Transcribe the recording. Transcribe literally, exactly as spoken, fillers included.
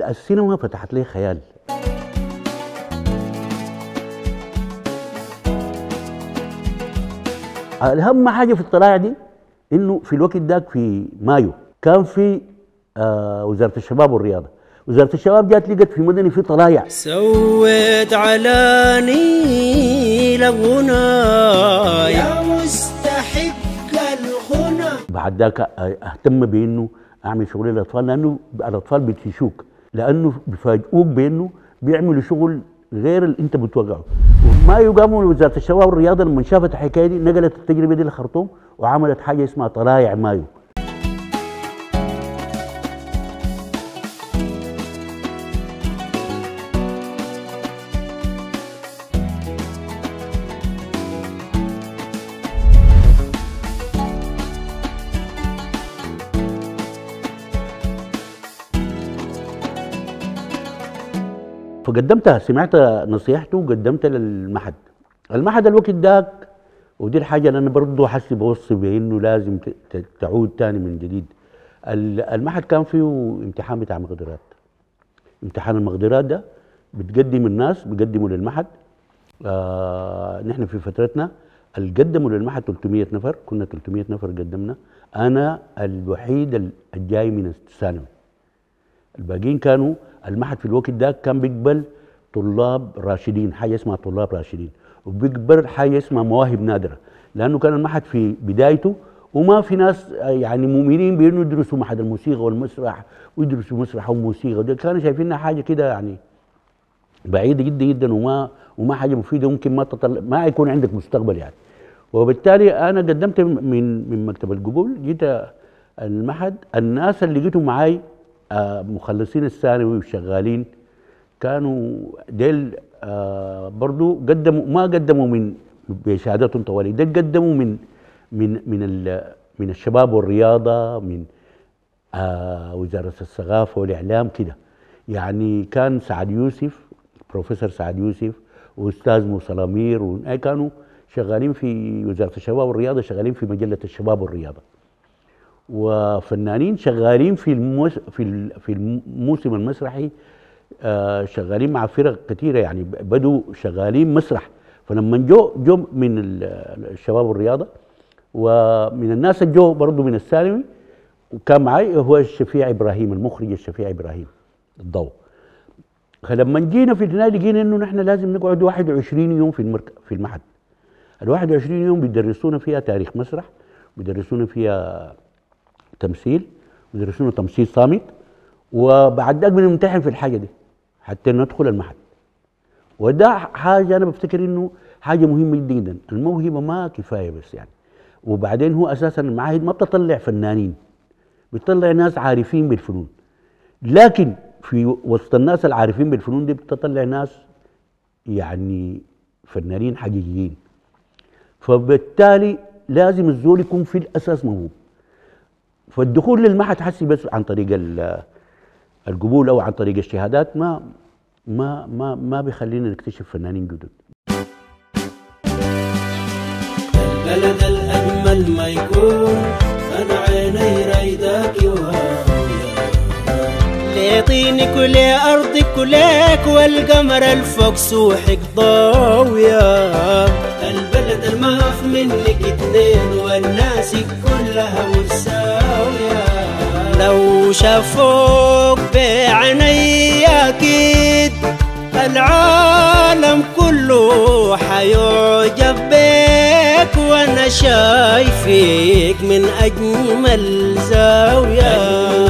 السينما فتحت لي خيال. الأهم حاجة في الطلائع دي إنه في الوقت ذاك في مايو كان في آه وزارة الشباب والرياضة. وزارة الشباب جات لقت في مدني في طلائع. سويت على نيل غنى يا مستحق الغنى. بعد ذاك اهتم بانه اعمل شغل للاطفال، لانه الاطفال بيتفشوك، لانه بيفاجئوك بانه بيعملوا شغل غير اللي انت بتوقعه. وما يقاموا وزاره الشباب والرياضه لما شافت الحكايه دي نقلت التجربه دي للخرطوم وعملت حاجه اسمها طلائع مايو. فقدمتها، سمعت نصيحته وقدمتها للمعهد. المعهد الوقت ذاك، ودي الحاجه اللي انا برضه حسي بوصي بانه لازم تعود تاني من جديد. المعهد كان فيه امتحان بتاع مقدرات. امتحان المقدرات ده بتقدم الناس بيقدموا للمعهد. آه نحن في فترتنا اللي قدموا للمعهد ثلاثمية نفر، كنا ثلاثمية نفر قدمنا. انا الوحيد الجاي من الثانوي. الباقيين كانوا المعهد في الوقت ده كان بيقبل طلاب راشدين، حاجه اسمها طلاب راشدين، وبيقبل حاجه اسمها مواهب نادره، لانه كان المعهد في بدايته وما في ناس يعني مؤمنين بانه يدرسوا معهد الموسيقى والمسرح ويدرسوا مسرح وموسيقى، كانوا شايفينها حاجه كده يعني بعيده جدا جدا وما وما حاجه مفيده، ممكن ما تطلع ما يكون عندك مستقبل يعني. وبالتالي انا قدمت من من مكتب القبول، جيت المعهد. الناس اللي جيتوا معاي آه مخلصين الثانوي وشغالين كانوا ديل آه برضو قدموا، ما قدموا من بشهاداتهم طوالي، ديل قدموا من من من من الشباب والرياضه، من آه وزاره الثقافه والاعلام كده. يعني كان سعد يوسف، بروفيسور سعد يوسف واستاذ موسى الامير كانوا شغالين في وزاره الشباب والرياضه، شغالين في مجله الشباب والرياضه. وفنانين شغالين في الموس في في الموسم المسرحي، آه شغالين مع فرق كثيره يعني بدوا شغالين مسرح. فلما جو جو من الشباب والرياضه ومن الناس اللي جو برضه من الثانوي وكان معي هو الشفيع ابراهيم، المخرج الشفيع ابراهيم الضوء. فلما جينا في النهايه لقينا انه نحن لازم نقعد واحد وعشرين يوم في المرك في المعهد. ال واحد وعشرين يوم بيدرسونا فيها تاريخ مسرح، بيدرسونا فيها تمثيل، بيدرسونا تمثيل صامت، وبعد ذاك بنمتحن في الحاجه دي حتى ندخل المعهد. وده حاجه انا بفتكر انه حاجه مهمه جدا. الموهبه ما كفايه بس يعني. وبعدين هو اساسا المعاهد ما بتطلع فنانين، بتطلع ناس عارفين بالفنون، لكن في وسط الناس العارفين بالفنون دي بتطلع ناس يعني فنانين حقيقيين. فبالتالي لازم الزول يكون في الاساس موهوب. فالدخول للمعهد حسي بس عن طريق القبول او عن طريق الشهادات ما ما ما ما بيخلينا نكتشف فنانين جدد. البلد الاجمل ما يكون انا عيني رايداك ليطيني كل ارضك كلك والقمر الفوق سوحك ضاويه. البلد الماف منك اتنين والناس كلها متساويه. لو شافوك بعيني اكيد العالم كله حيعجب بك وانا شايفك من اجمل زاويه.